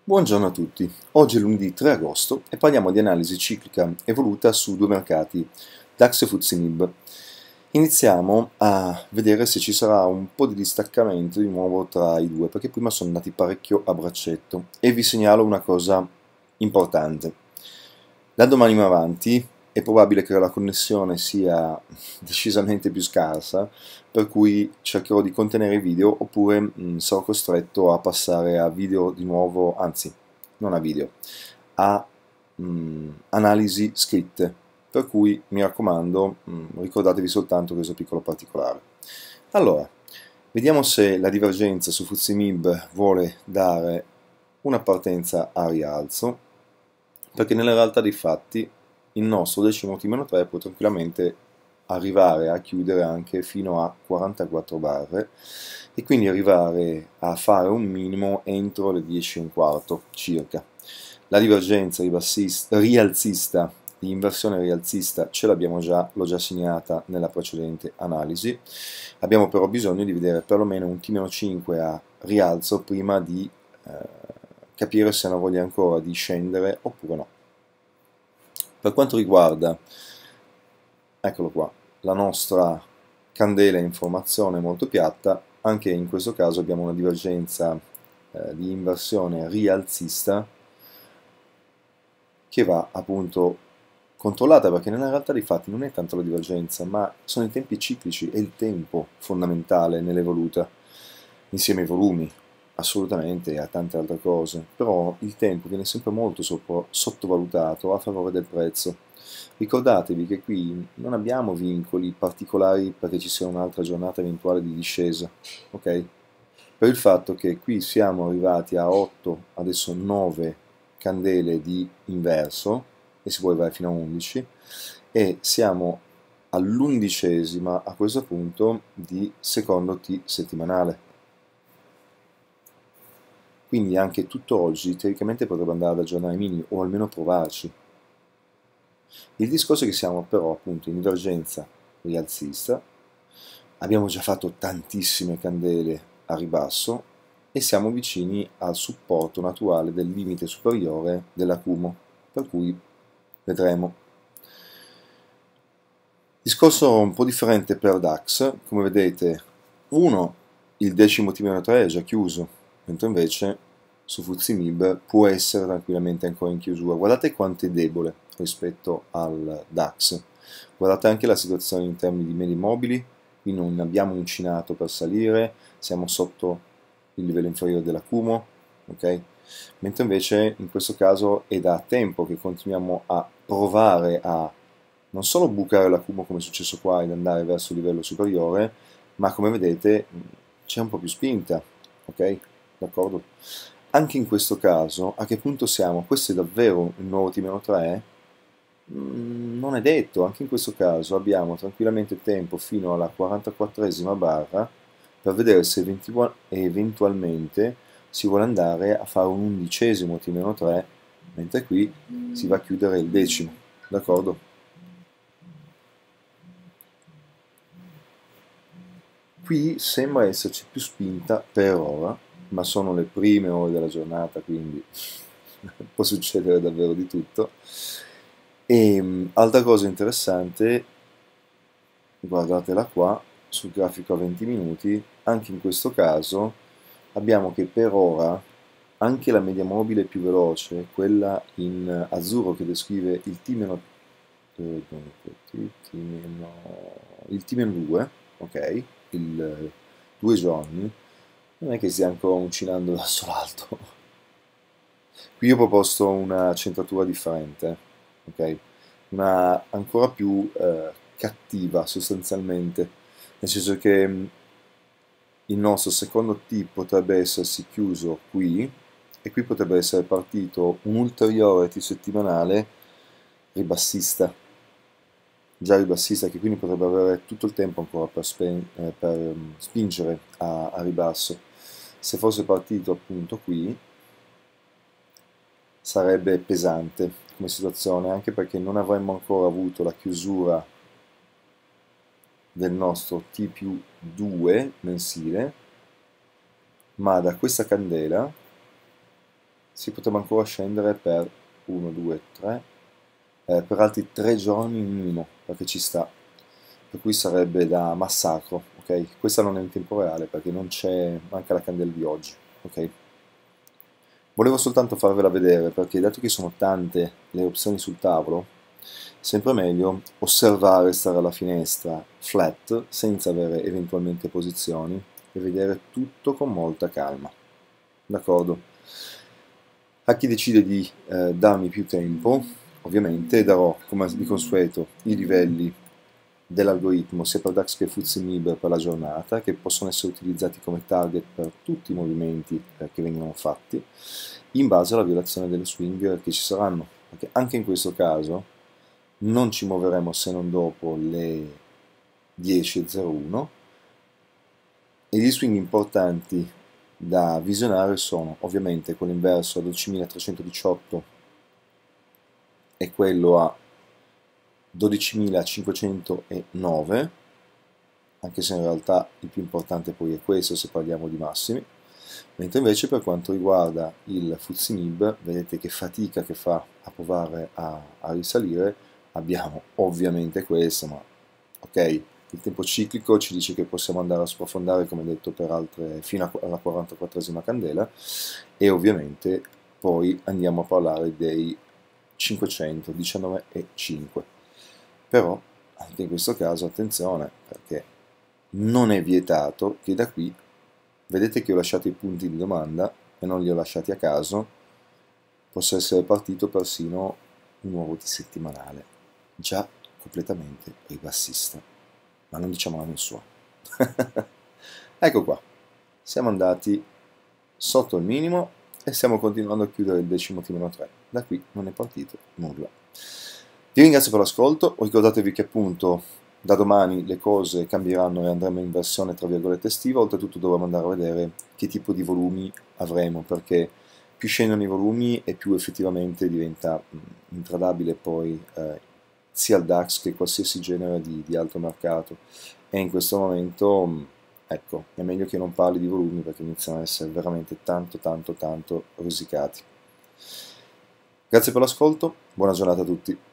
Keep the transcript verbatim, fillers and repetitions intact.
Buongiorno a tutti, oggi è lunedì tre agosto e parliamo di analisi ciclica evoluta su due mercati, DAX e F T S E M I B. Iniziamo a vedere se ci sarà un po' di distaccamento di nuovo tra i due, perché prima sono andati parecchio a braccetto e vi segnalo una cosa importante. Da domani in avanti è probabile che la connessione sia decisamente più scarsa, per cui cercherò di contenere i video oppure mh, sarò costretto a passare a video di nuovo, anzi, non a video, a mh, analisi scritte. Per cui mi raccomando, mh, ricordatevi soltanto questo piccolo particolare. Allora, vediamo se la divergenza su F T S E M I B vuole dare una partenza a rialzo, perché nella realtà dei fatti il nostro decimo T meno tre può tranquillamente arrivare a chiudere anche fino a quarantaquattro barre e quindi arrivare a fare un minimo entro le dieci e un quarto circa. La divergenza rialzista, di inversione rialzista ce l'abbiamo già, l'ho già segnata nella precedente analisi. Abbiamo però bisogno di vedere perlomeno un T meno cinque a rialzo prima di eh, capire se hanno voglia ancora di scendere oppure no. Per quanto riguarda, eccolo qua, la nostra candela in formazione molto piatta, anche in questo caso abbiamo una divergenza eh, di inversione rialzista che va appunto controllata, perché nella realtà dei fatti non è tanto la divergenza, ma sono i tempi ciclici, è il tempo fondamentale nell'evoluta, insieme ai volumi, assolutamente, e a tante altre cose, però il tempo viene sempre molto sottovalutato a favore del prezzo. Ricordatevi che qui non abbiamo vincoli particolari perché ci sia un'altra giornata eventuale di discesa, ok? Per il fatto che qui siamo arrivati a otto, adesso nove candele di inverso, e si può arrivare fino a undici, e siamo all'undicesima a questo punto di secondo T settimanale. Quindi anche tutto oggi teoricamente potrebbe andare ad aggiornare i minimi, o almeno provarci. Il discorso è che siamo però appunto in divergenza rialzista, abbiamo già fatto tantissime candele a ribasso e siamo vicini al supporto naturale del limite superiore dell'accumulo, per cui vedremo. Discorso un po' differente per DAX, come vedete, uno, il decimo T meno tre è già chiuso, mentre invece su F T S E M I B può essere tranquillamente ancora in chiusura. Guardate quanto è debole rispetto al DAX. Guardate anche la situazione in termini di medie mobili, qui non abbiamo uncinato per salire, siamo sotto il livello inferiore dell'accumulo, ok? Mentre invece in questo caso è da tempo che continuiamo a provare a non solo bucare l'accumulo come è successo qua ed andare verso il livello superiore, ma come vedete c'è un po' più spinta, ok? D'accordo? Anche in questo caso, a che punto siamo? Questo è davvero il nuovo T meno tre? Mm, non è detto, anche in questo caso abbiamo tranquillamente tempo fino alla quarantaquattresima barra per vedere se eventualmente si vuole andare a fare un undicesimo T meno tre, mentre qui si va a chiudere il decimo, d'accordo? Qui sembra esserci più spinta per ora, ma sono le prime ore della giornata, quindi può succedere davvero di tutto. E altra cosa interessante, guardatela qua, sul grafico a venti minuti, anche in questo caso abbiamo che per ora anche la media mobile più veloce, quella in azzurro che descrive il T meno, eh, il T meno due, ok? Il due giorni, non è che stia ancora uncinando verso l'alto. Qui ho proposto una centratura differente, ok? Una ancora più eh, cattiva sostanzialmente, nel senso che mh, il nostro secondo T potrebbe essersi chiuso qui e qui potrebbe essere partito un ulteriore T settimanale ribassista, già ribassista, che quindi potrebbe avere tutto il tempo ancora per, eh, per um, spingere a, a ribasso. Se fosse partito appunto qui sarebbe pesante come situazione, anche perché non avremmo ancora avuto la chiusura del nostro T più due mensile, ma da questa candela si potrebbe ancora scendere per uno, due, tre, eh, per altri tre giorni minimo, perché ci sta, per cui sarebbe da massacro, ok? Questa non è in tempo reale perché non c'è, manca la candela di oggi, ok? Volevo soltanto farvela vedere perché dato che sono tante le opzioni sul tavolo, sempre meglio osservare, stare alla finestra flat, senza avere eventualmente posizioni e vedere tutto con molta calma. D'accordo? A chi decide di eh, darmi più tempo, ovviamente darò, come di consueto, i livelli dell'algoritmo sia per DAX che FTSE per la giornata, che possono essere utilizzati come target per tutti i movimenti eh, che vengono fatti, in base alla violazione delle swing che ci saranno. Perché anche in questo caso non ci muoveremo se non dopo le dieci e zero uno, e gli swing importanti da visionare sono ovviamente quello inverso a dodicimilatrecentodiciotto e quello a dodicimilacinquecentonove, anche se in realtà il più importante poi è questo se parliamo di massimi, mentre invece per quanto riguarda il FTSE M I B, vedete che fatica che fa a provare a, a risalire, abbiamo ovviamente questo, ma ok, il tempo ciclico ci dice che possiamo andare a sprofondare, come detto, per altre, fino alla quarantaquattresima candela, e ovviamente poi andiamo a parlare dei cinquecento, diciannove e cinque. Però anche in questo caso attenzione, perché non è vietato che da qui, vedete che ho lasciato i punti di domanda e non li ho lasciati a caso, possa essere partito persino un nuovo di settimanale, già completamente ribassista, ma non diciamo a nessuno. Ecco qua, siamo andati sotto il minimo e stiamo continuando a chiudere il decimo T meno tre, da qui non è partito nulla. Vi ringrazio per l'ascolto, ricordatevi che appunto da domani le cose cambieranno e andremo in versione tra virgolette estiva, oltretutto dovremo andare a vedere che tipo di volumi avremo, perché più scendono i volumi e più effettivamente diventa intradabile poi eh, sia il DAX che qualsiasi genere di, di alto mercato, e in questo momento ecco, è meglio che non parli di volumi perché iniziano ad essere veramente tanto tanto tanto rosicati. Grazie per l'ascolto, buona giornata a tutti.